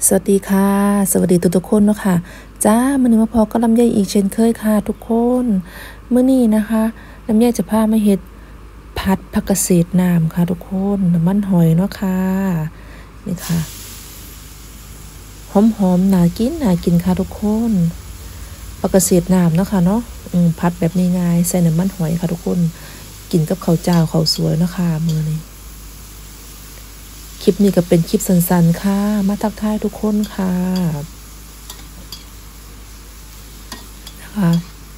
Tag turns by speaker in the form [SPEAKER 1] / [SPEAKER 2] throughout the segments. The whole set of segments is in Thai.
[SPEAKER 1] สวัสดีค่ะสวัสดีทุกคนเนาะค่ะจ้ามื้อนี้มาพอก็ลำไยอีกเช่นเคยค่ะทุกคนมื้อนี้นะคะลำไยจะพามาเฮ็ดผัดผักกาดเศษน้ำค่ะทุกคนน้ำมันหอยเนาะค่ะนี่ค่ะหอมๆน่ากินค่ะทุกคนผักกาดเศษน้ำเนาะค่ะเนาะผัดแบบง่ายๆใส่น้ำมันหอยค่ะทุกคนกินกับข้าวเจ้าข้าวสวยเนาะค่ะมื้อนี้คลิปนี้ก็เป็นคลิปสั้นๆค่ะมาทักทายทุกคนค่ะนะคะ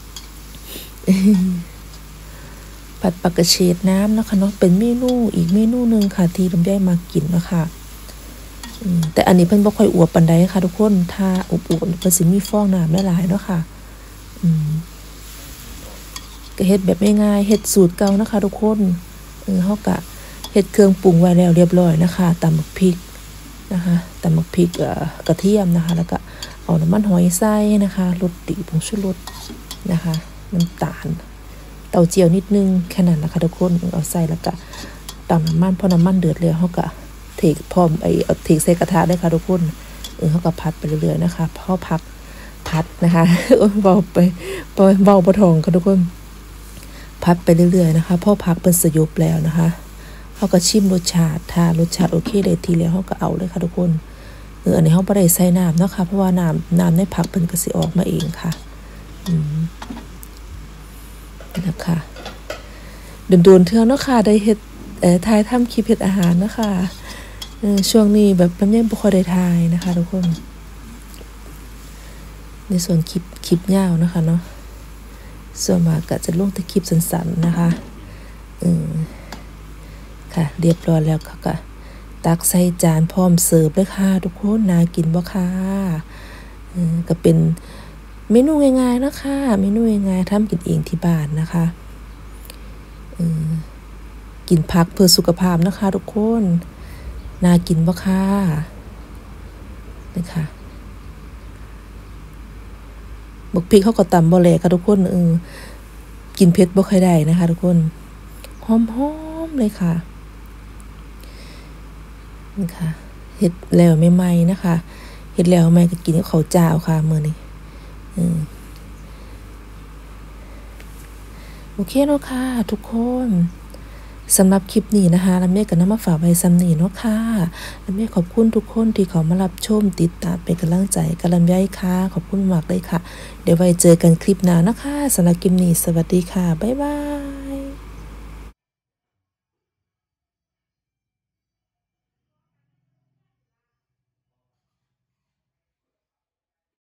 [SPEAKER 1] ผัดผักกระเฉดน้ำนะคะเนาะเป็นเมนูอีกเมนูหนึ่งค่ะที่ลำไยมากินเนาะค่ะแต่อันนี้เพิ่นบ่ค่อยอวบปานใดค่ะทุกคนถ้าอวบๆเพิ่นสิมีฟองน้ำหลายๆเนาะค่ะก็เฮ็ดแบบง่ายๆเฮ็ดสูตรเก่านะคะทุกคนเฮาก็เฮ็ดเครื่องปรุงไว้แล้วเรียบร้อยนะคะตำบักพริกนะคะตำบักพริกกระเทียมนะคะแล้วก็เอาน้ำมันหอยใส่นะคะรสดีผงชูรสนะคะน้ำตาลเต้าเจี้ยวนิดนึงแค่นั้นนะคะทุกคนเอาใส่แล้วก็ตำน้ำมันพอน้ำมันเดือดแล้วเฮาก็เทพร้อมเอาเทใส่กระทะได้ค่ะทุกคนเฮาก็ผัดไปเรื่อยๆนะคะพอผัดนะคะเบาไปเบาบ่ท้องค่ะทุกคนผัดไปเรื่อยๆนะคะพอผักเป็นสยบแล้วนะคะเฮาก็ชิมรสชาติถ้ารสชาติโอเคได้ทีแล้วเฮาก็เอาเลยค่ะทุกคนอันนี้เฮาบ่ได้ใส่น้ำเนาะค่ะเพราะว่าน้ำในผักเพิ่นก็สิออกมาเองค่ะนะคะโดนๆเทื่อเนาะค่ะได้เฮ็ดถ่ายทำคลิปเฮ็ดอาหารเนาะค่ะช่วงนี้แบบลำไยบ่ค่อยได้ถ่ายนะคะทุกคนในส่วนคลิปยาวนะคะเนาะส่วนมากก็จะลงแต่คลิปสั้นๆนะคะค่ะเรียบร้อยแล้วค่ะก็ตักใส่จานพร้อมเสิร์ฟเลยค่ะทุกคนน่ากินบ่ค่ะก็เป็นเมนูง่ายๆนะคะเมนูง่ายๆทำกินเองที่บ้านนะคะกินผักเพื่อสุขภาพนะคะทุกคนน่ากินบ่ค่ะนี่ค่ะบักพริกเขาก็ตำบ่แหลกค่ะทุกคนกินเผ็ดบ่ค่อยได้นะคะทุกคนหอมๆเลยค่ะนี่ค่ะเฮ็ดแล้วใหม่ๆนะคะเฮ็ดแล้วใหม่ก็กินกับข้าวเจ้าค่ะมื้อนี้โอเคเนาะค่ะทุกคนสำหรับคลิปนี้นะคะลำไยก็นำมาฝากไว้ซ้ำนี้เนาะค่ะลำไยขอบคุณทุกคนที่เขามารับชมติดตามเป็นกำลังใจกับลำไยค่ะขอบคุณมากเลยค่ะเดี๋ยวไว้เจอกันคลิปหน้านะคะสำหรับคลิปนี้สวัสดีค่ะบ๊ายบาย